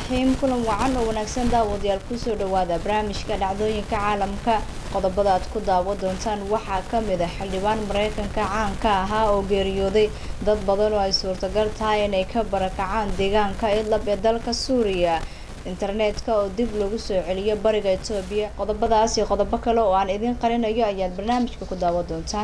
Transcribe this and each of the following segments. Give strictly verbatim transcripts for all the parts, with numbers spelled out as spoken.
الرحيم كلهم وعن ونكسن داود يالكوسو دوادا برامجka dhacdooyinka caalamka qodobada aad ku daawo doontaan waxa kamid ah xildhibaan Mareykanka caanka ahaa oo geeriyooday dad badan oo ay suurtagal tahay inay ka barakacaan deegaanka Idlib ee dalka Suuriya internetka oo dib lagu soo celiyo bariga Itoobiya qodobadaas iyo qodobo kale oo aan idin qarinayo ayaad barnaamijka ku daawo doontaan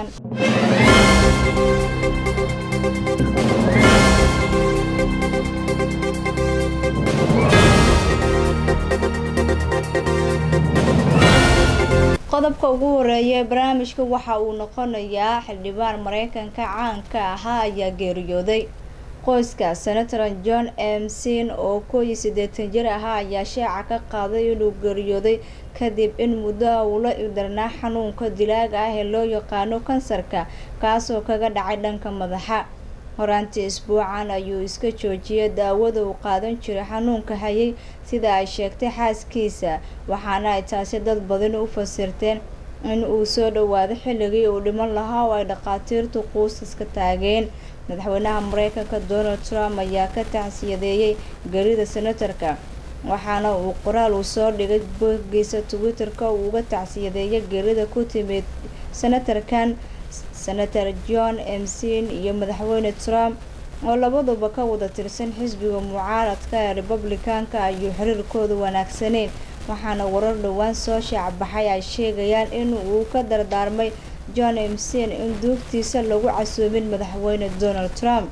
qodobka ugu horeeyay barnaamijka waxa uu noqonayaa xildhibaan Mareykanka caanka ahaa ayaa geeriyooday qoyska Senator John Emsin oo koob iyo siddeetan jir ahaa ayaa shaaca ka qaaday inuu geeriyooday kadib in muddo uu la ildarnaa xanuunka dilaaga ah ee loo yaqaano kansarka kaasoo kaga dhacay dhanka madaxa horaantii isbuucan ayuu iska joojiyay daawada uu qaadan jiray xanuunka hayay sida ay sheegtay xaaskiisa waxaana ay taasi dad badan u fasirteen in uu soo dhawaado xilligii uu dhiman lahaa oo ay dhaqaatiirtu qoysaska taageen madaxweynaha Mareykanka Donald Trump ayaa ka tacsiyadeeyay geerida senatorka waxaana uu qoraal u soo dhigay boggiisa Twitter-ka uu uga tacsiyadeeyay geerida ku timid senatorkan Senator John Emsin iyo madaxweyne Trump oo labaduba ka wada tirsan xisbiga mucaaradka ee Republican-ka ayuu xiriirkooda wanaagsaneyn waxaana warar dhawaan soo shaac baxay ay sheegayaan in uu ka dardaarmay John Emsin in duugtiisa lagu casuumin madaxweyne Donald Trump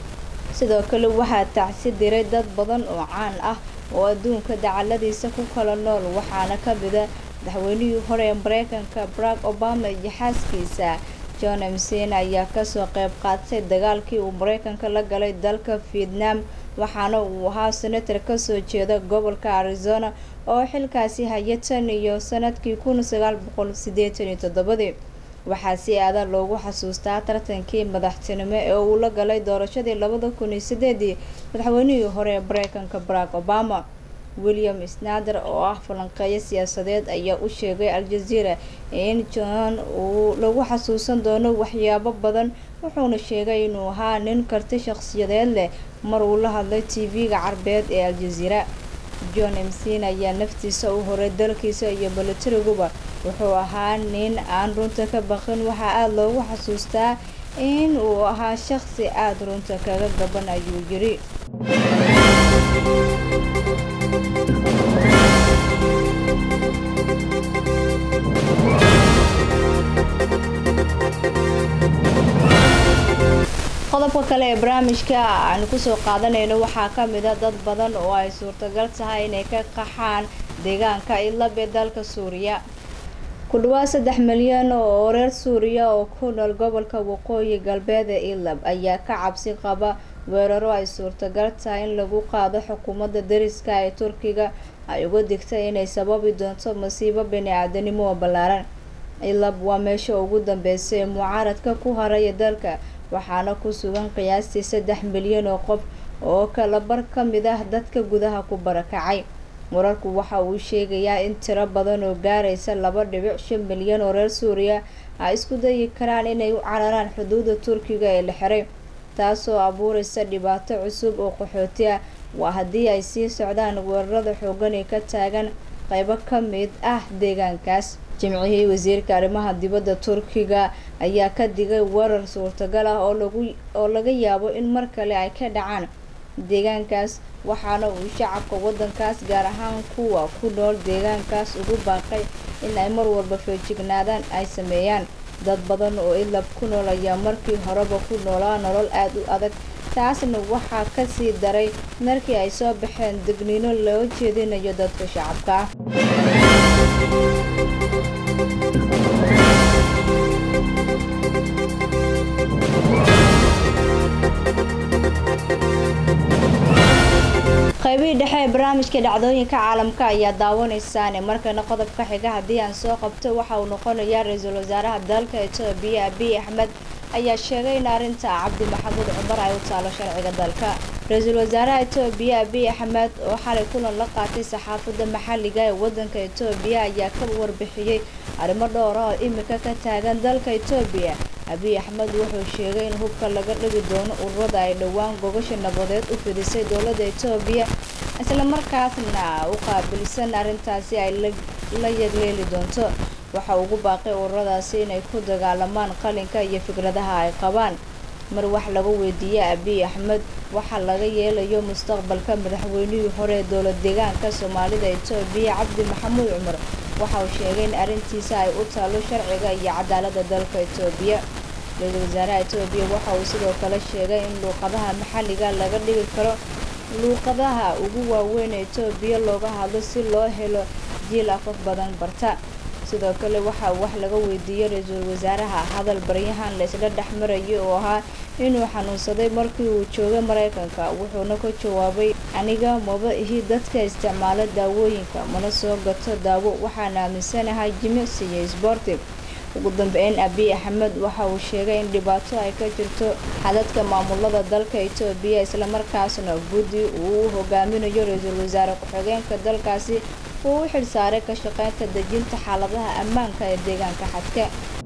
sidoo kale waxaa tacsi diray dad badan oo caan ah oo adduunka dacaladiisa ku kala nool waxaana ka mid ah madaxweynihii hore ee Mareykanka Barack Obama iyo xaaskiisa John Emsin ayaa ka soo qayb qaatay dagaalkii uu Mareykanka la galay dalka Vietnam waxaana uu ahaa senator ka soo jeeda gobolka Arizona oo xilkaasi hayay tan iyo sanadkii kun sagaal boqol siddeetan iyo toddoba waxaa si aad loogu xasuustaa tartankii madaxtinimo ee uu la galay doorashadii laba kun iyo siddeed madaxweynihii hore ee Mareykanka Barack Obama William Snyder oo ah falanqeeye siyaasadeed ayaa u sheegay Al Jazeera in John uu lagu xasuusan doono waxyaabo badan wuxuuna sheegay inuu ahaa nin karti shakhsiyadeed leh mar uu la hadlay T V-ga Carbeed ee Al Jazeera John Emsin ayaa naftiisa u horay dalkiisa iyo milatariguba wuxuu ahaa nin aan runta ka baqin waxa aad loogu xasuustaa in uu ahaa shakhsi aad runta kaga gaban ayuu yiri qodobka kale ee barnaamijka aan ku soo qaadanayno waxaa ka mid ah dad badan oo ay suurtagal tahay inay ka qaxaan deegaanka Idlib ee dalka Suuriya ku dhawaad saddex milyan oo reer Suuriya oo ku nool gobolka waqooyi galbeed ee Idlib ayaa ka cabsi qaba weeraro ay suurtagal tahay in lagu qaado xukuumadda dariska ee Turkiga ay uga digtay inay sababi doonto masiibo bini'aadanimo oo ballaaran Idlib waa meesha ugu dambeysay ee mucaaradka ku haray dalka waxaana ku sugan qiyaastii saddex milyan oo qof oo kala bar ka mid ah dadka gudaha ku barakacay wararku waxa uu sheegayaa in tiro badan oo gaaraysa laba dhibic shan milyan oo reer Suuriya ay isku dayi karaan inay u cararaan xuduudda Turkiga ee la xiray taasoo abuuraysa dhibaato cusub oo qaxooti ah waa haddii ay sii socdaan weerarada xooggan ee ka taagan qaybo ka mid ah deegaankaas jimcihii wasiirka arrimaha dibadda Turkiga ayaa ka digay weerar suurtagal ah oo lagu oo laga yaabo in mar kale ay ka dhacaan deegaankaas waxaana uu shacabka waddankaas gaar ahaan kuwa ku nool deegaankaas ugu baaqay in ay mar walba feejignaadaan ay sameeyaan dad badan oo Idlib ku nool ayaa markii horeba ku noolaa nolol aad u adag taasna waxaa ka sii daray markii ay soo baxeen digniino loo jeedinayo dadka shacabka qaybihii dhexe ee barnaamijka dhacdooyinka caalamka ayaa daawanaysaan markana qodobka xiga haddii aan soo qabto waxa uu noqonayaa ra-iisul wasaaraha dalka Itoobiya Abiy Ahmed ayaa sheegay in arrinta Cabdi Maxamuud Cumar ay u taalo sharciga dalka ra-iisul wasaaraha Itoobiya Abiy Ahmed oo xalay kulan la qaatay saxaafadda maxalliga ee waddanka Itoobiya ayaa ka warbixiyay arrimo dhowr ah oo imika ka taagan dalka Itoobiya Abiy Ahmed wuxuu sheegay in hubka laga dhigi doono ururada ay dhawaan gobasha nabadeed u fidisay dowladda Itoobiya isla markaasna u qaabilsan arrintaasi ay la yagleeli doonto. waxa ugu baaqay ururadaasi inay ku dagaalamaan qalinka iyo fikradaha ay qabaan. mar wax laga weydiiyay Abiy Ahmed waxa laga yeelayo mustaqbalka madaxweynihii hore ee dowlad deegaanka Soomaalida Itoobiya Cabdi Maxamuud Cumar waxa uu sheegay in arrintiisa ay u taalo sharciga iyo cadaaladda dalka Itoobiya. Ra'iisul Wasaaraha Itoobiya waxa uu sidoo kale sheegay in luuqadaha maxalliga laga dhigi karo luuqadaha ugu waaweyn ee Itoobiya looga hadlo si loo helo jiil afaf badan barta. sidoo kale waxa wax laga weydiiyay ra'iisul wasaaraha hadal baryahan la isla dhaxmarayay oo ahaa inuu xanuunsaday markii uu joogay Mareykanka wuxuuna ka jawaabay aniga maba ihi dadka isticmaala daawooyinka mana soo gato daawo waxaan aaminsanahay jimicsi iyo isboorti. ugu dambeyn Abiy Ahmed waxa uu sheegay in dhibaato ay ka jirto xadadka maamulada dalka Itoobiya isla markaasna guddi uu hogaaminayo ra'iisul wasaare ku-xigeenka dalkaasi uu u xilsaaray ka shaqeynta dejinta xaaladaha ammaanka ee deegaanka xadka.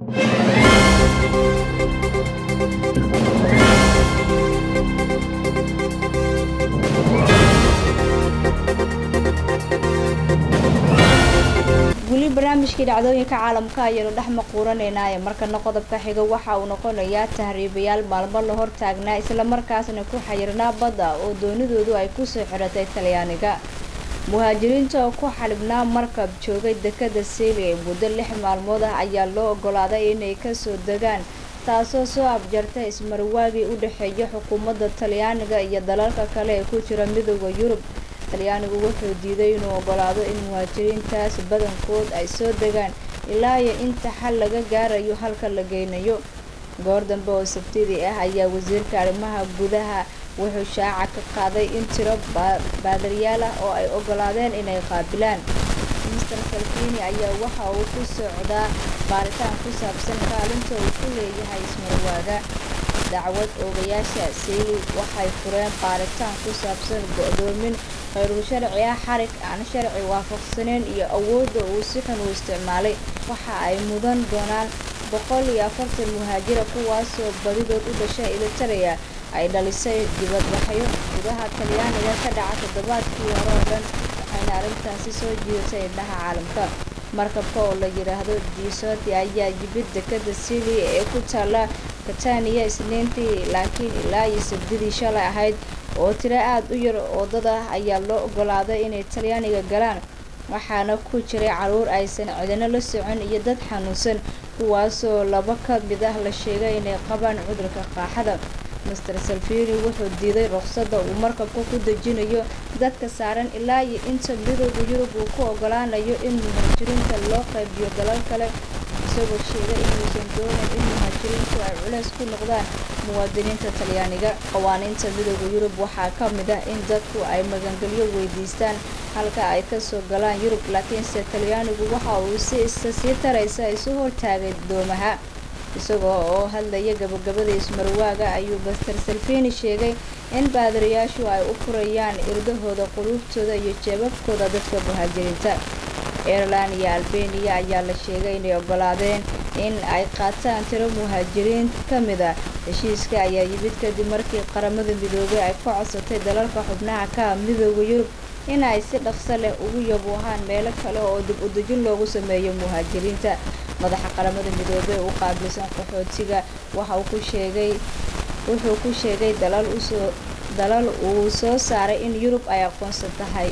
guli barnaamijkii dhacdooyinka caalamka ayaynu dhex maquuranaynaa markana qodobka xiga waxa uu noqonayaa tahriibayaal maalmo la hor taagnaa isla markaasna ku xayirnaa badda oo doonidoodu ay ku soo xiratay Talyaaniga. muhaajiriinta oo ku xalibnaa markab joogay dekada Seyli ee muddo lix maalmood ah ayaa loo ogolaaday inay ka soo degaan taasoo soo abjartay ismarwaagii u dhaxeeyay xukuumadda Talyaaniga iyo dalalka kale ee ku jira midowga Yurub. Talyaanigu wuxuu diiday inuu ogolaado in muhaajiriintaas badankood ay soo degaan ilaa iyo inta xal laga gaarayo halka la geynayo. goor dambe oo Sabtidii ah ayaa wasiirka arrimaha gudaha wuxuu shaaca ka qaaday in tiro baadariyaal ah oo ay ogolaadeen inay qaabilaan. Mister Salvini ayaa waxa uu ku socdaa baaritaan ku saabsan kaalinta uu ku leeyahay ismarwaaga. dacwad oogayaasha Seyli waxay fureen baaritaan ku saabsan go'doomin khayru sharci ah xarig aan sharci waafaqsaneyn iyo awoodda uu si xun u isticmaalay. waxa ay mudan doonaan boqol iyo afartan muhaajir kuwaasoo badidood u dhashay Eritrea ay dhalisay dibadbaxyo gudaha Talyaaniga ka dhacay toddobaadkii hore oo dhan waxayna arrintaasi soo jiidatay indhaha caalamka. markabka oo la yiraahdo Gisoti ayaa yimid dekada Seyli ee ku taala Catania Isniintii laakiin ilaa iyo Sabtidii shalay ahayd oo tiro aad u yar oo dad ah ayaa loo ogolaaday inay Talyaaniga galaan waxaana ku jiray caruur aysan cidina la socon iyo dad xanuunsan kuwaasoo laba ka mid ah la sheegay inay qabaan cudurka qaaxada. Mister Salvini wuxuu diiday ruqsadda uu markabka ku dejinayo dadka saaran ilaa iyo inta midowga Yurub uu ku ogolaanayo in muhaajiriinta loo qaybiyo dalal kale isagoo sheegay inuusan doonayn in muhaajiriintu ay culays ku noqdaan muwaadiniinta Talyaaniga. qawaaniinta midowga Yurub waxaa ka mid ah in dadku ay magangelyo weydiistaan halka ay ka soo galaan Yurub laakiinse Talyaanigu waxa uu si isa sii taraysa isu hortaagay doomaha. isagoo oo hadlaya gabagabada ismarwaaga ayuu Mister Salvini sheegay in baadariyaashu ay u furayaan irdahooda qulubtooda iyo jeebabkooda dadka muhaajiriinta. Ireland iyo Albania ayaa la sheegay inay ogolaadeen in ay qaataan tiro muhaajiriin ka mid ah. heshiiska ayaa yimid kadib markii qaramada midoobay ay ku codsatay dalalka xubnaha ka midowga Yurub in ay si dhaqso leh ugu yaboohaan meelo kale oo dib u dejin loogu sameeyo muhaajiriinta. madaxa qaramada midoobay u qaabilsan qaxootiga waxa uu ku sheegay wuxuu ku sheegay dalal u soo dalal uu soo saaray in Yurub ay aqoonsan tahay.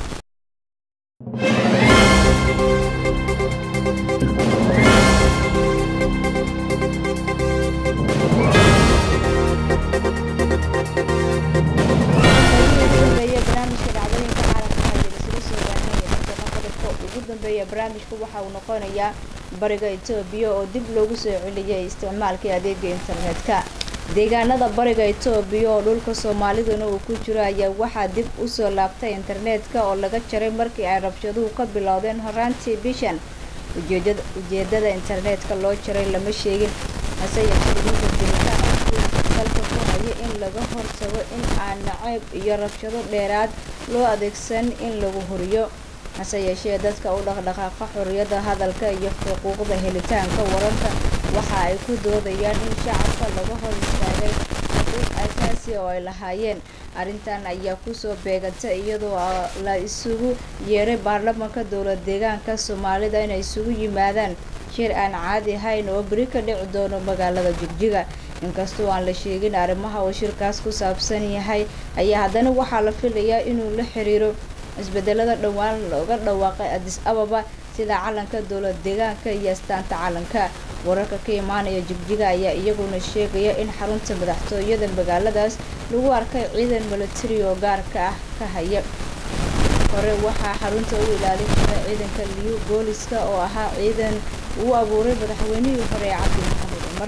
barnaamijku waxa uu noqonayaa bariga Itoobiya oo dib loogu soo celiyay isticmaalka adeegga internetka. deegaanada bariga Itoobiya oo dhulka Soomaalidana uu ku jiro ayaa waxa dib u soo laabtay internetka oo laga jaray markii ay rabshaduhu ka bilowdeen horaantii bishan. ujeedada ujeedada internetka loo jaray lama sheegin hase yeeshee dalka ku haya in laga hortago in aan nacayb iyo rabshado dheeraad loo adeegsan in lagu horiyo. hase yeeshee dadka u dhaqdhaqaaqa xorriyadda hadalka iyo xuquuqda helitaanka wararka waxa ay ku doodayaan in shacabka laga hor istaagay xuquuq ay deegaankaasi oo ay lahaayeen. Arrintan ayaa kusoo beegantay iyadoo la isugu yeeray baarlamaanka dowlad deegaanka Soomaalida inay isugu yimaadaan shir aan caadi ahayn oo bari ka dhici doono magaalada Jigjiga. Inkastoo aan la sheegin arrimaha uu shirkaas ku saabsan yahay ayaa haddana waxaa la filayaa inuu la xiriiro isbedelada dhawaan looga dhawaaqay Addis Ababa sida calanka dowlad deegaanka iyo astaanta calanka. Wararka ka imaanaya Jigjiga ayaa iyaguna sheegaya in xarunta madaxtooyada magaaladaas lagu arkay ciidan militari oo gaarka ah ka haya. Hore waxaa xarunta u ilaalin jiray ciidanka Liyu booliska oo ahaa ciidan uu abuuray madaxweynihii hore Cabdi Maxamed Cumar.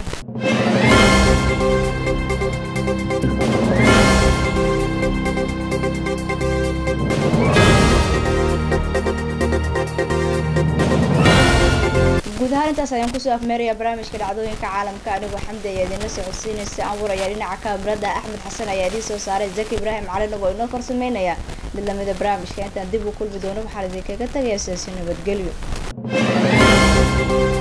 guud ahaan intaas ayaan kusoo afmeeraya barnaamijka dhacdooyinka caalamka anigoo xamdi ayaa idinla socodsiinaysa Anwar ayaa dhinaca kaamirada Axmed Xasan ayaa idin soo saaray Zaki Ibrahim Cali nagoo inoo farsameynaya mid lamida barnaamijka intaan dib u kulmi doono waxaan idinkaga tagayaa sidaas nabadgelyo.